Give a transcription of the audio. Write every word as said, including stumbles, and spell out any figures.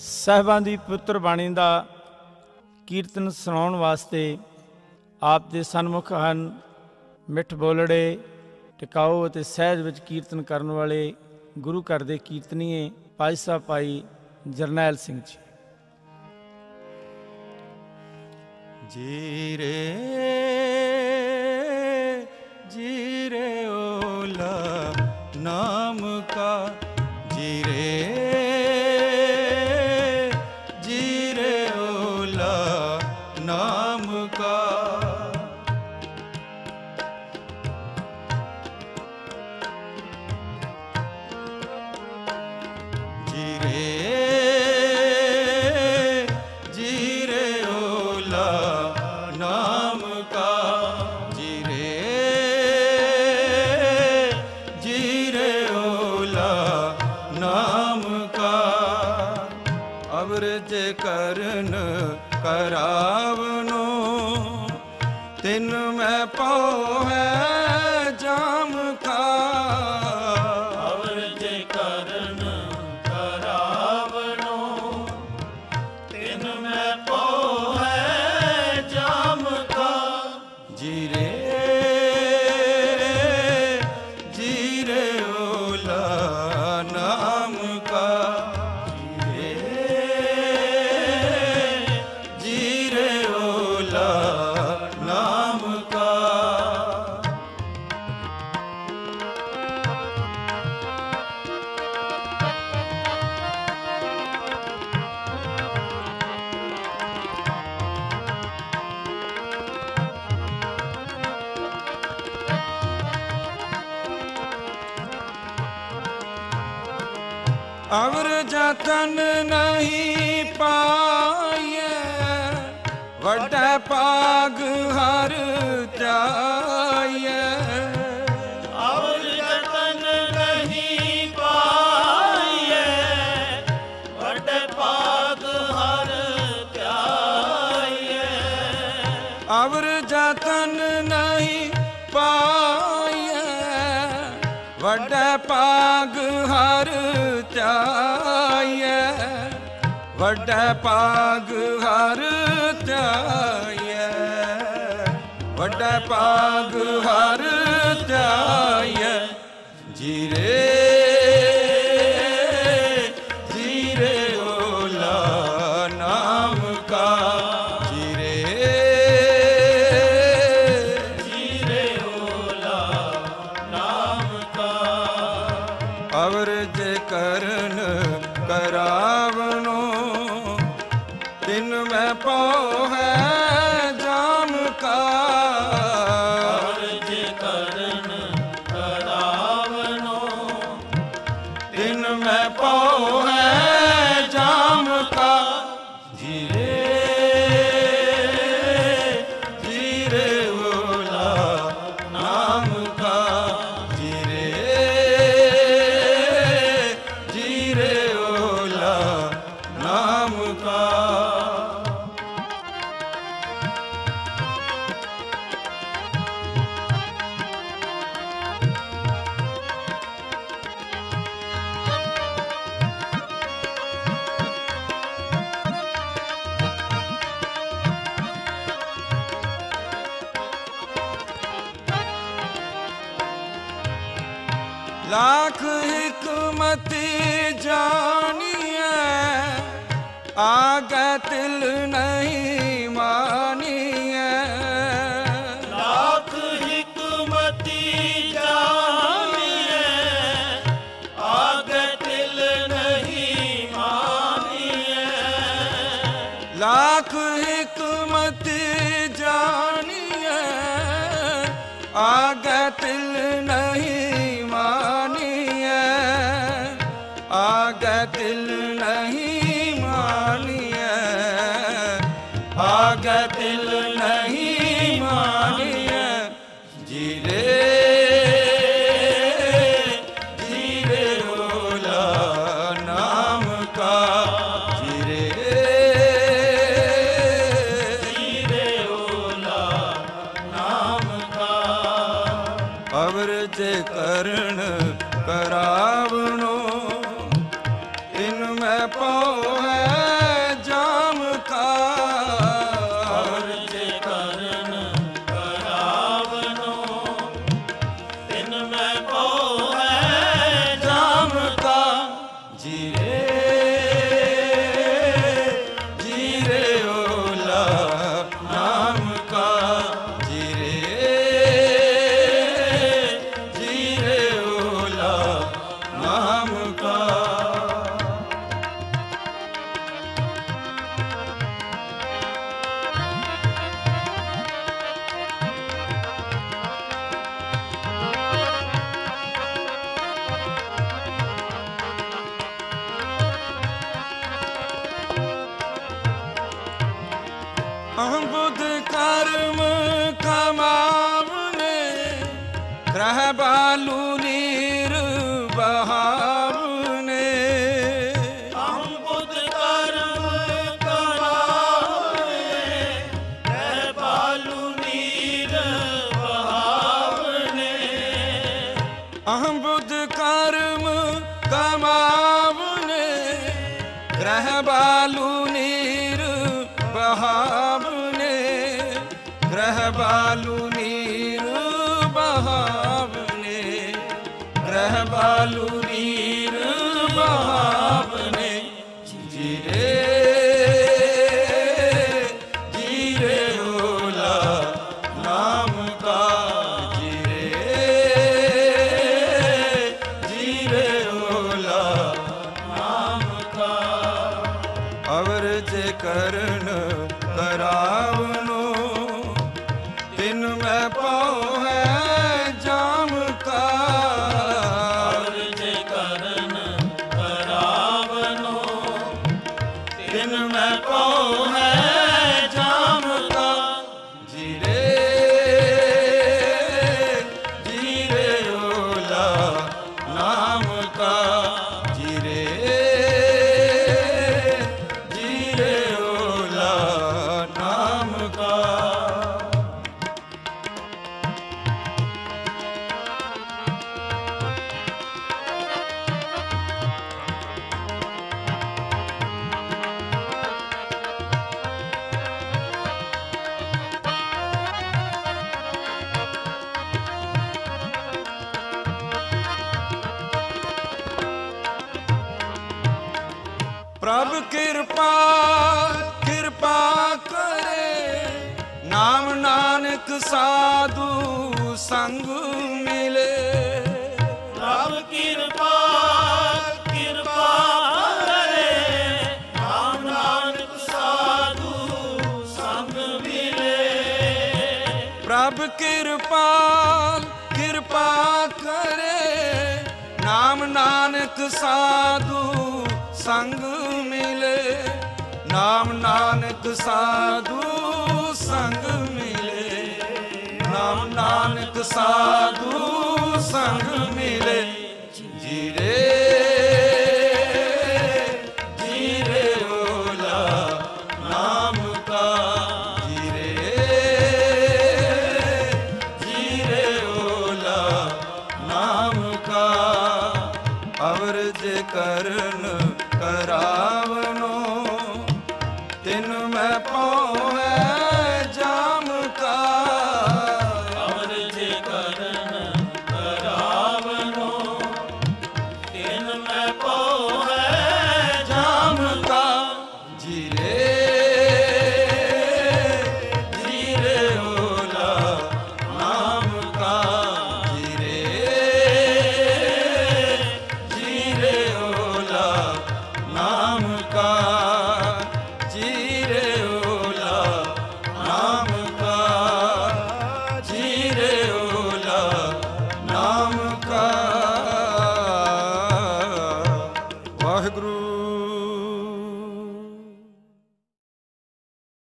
ਸਾਹਿਬਾਂ ਦੀ ਪਵਿੱਤਰ ਬਾਣੀ ਦਾ ਕੀਰਤਨ ਸੁਣਾਉਣ ਵਾਸਤੇ ਆਪ ਦੇ ਸਨਮੁਖ ਹਨ ਮਿੱਠ ਬੋਲੜੇ, ਟਿਕਾਊ ਅਤੇ ਸਹਿਜ ਵਿੱਚ ਕੀਰਤਨ ਕਰਨ ਵਾਲੇ ਗੁਰੂ ਘਰ ਦੇ ਕੀਰਤਨੀਏ ਭਾਈ ਸਾਹਿਬ ਭਾਈ ਜਰਨੈਲ ਸਿੰਘ ਜੀ। जी रे जी रे ओला नाम का, जी रे जी रे ओला नाम का। जी रे जी रे ओला नाम का, जी रे जी रे ओला नाम का। अवरज करन करावनो तिन मैं पाओ है जाम का। अवरज करन करावनो तिन मैं पाओ है जाम का। जी रे जी रे ओला नाम का, जी रे जी रे ओला नाम का। अवर जतन नहीं पाए वड्डा पाग हर त्याये। अवर जतन नहीं पाए वड्डा पाग हर त्याये। अवर जतन नहीं पाए वड्डा पाग हर त्याये। वड्डा पाग हर त्याये, वड्डा पाग हर त्याये। जी रे जी रे ओला नाम का, जी रे जी रे ओला नाम का। अवरज करन करावनो तिन मैं पाओ है जाम का। अवरज करन करावनो तिन मैं पाओ है जाम का। जी रे जी रे ओला नाम का, जी रे जी रे ओला नाम का। लाख हिकमती जानिए आगे तिल नहीं मानिए। लाख हिकमती जानिए आगे तिल नहीं मानिए। लाख हिकमती जानिए आगे तिल नहीं मानिए। आगे दिल नहीं मानिए, आगे दिल नहीं मानिए। जी रे जी रे ओला नाम का, जी रे जी रे ओला नाम का। अवरज करण करावनो इन में पाओ है जीरे जीरे ओला नाम का जीरे जीरे ओला नाम का। बुध कर्म कमावने ग्रह बालू नीर बहावने। हम बुध कर्म कमावने ग्रह बालू नीर बहावने। अहम बुध कर्म कमावने ग्रह बालू नीर बहावने। ग्रह बालू नीर बहावने। ग्रह बालू नीर बहावने। जीरे जीरे ओला नाम का जीरे जीरे ओला नाम का। अवर जे करन करावनो तिन मैं पाऊँ है जाम का। और जे करन करावनो तिन मैं पाऊँ है जाम का। जीरे जीरे ओला नाम का जीरे जीरे ओला नाम का। प्रभ कृपा कृपा करे नाम नानक साधु संग मिले। प्रभ कृपा कृपा करे नाम नानक साधु संग मिले। प्रभ कृपा कृपा करे नाम नानक साधु संग मिले। नाम नानक साधु संग मिले। नाम नानक साधु संग मिले। जीरे जीरे ओला नाम का जीरे जीरे ओला नाम का। अवर जे करन करावनो तिन मैं पाऊँ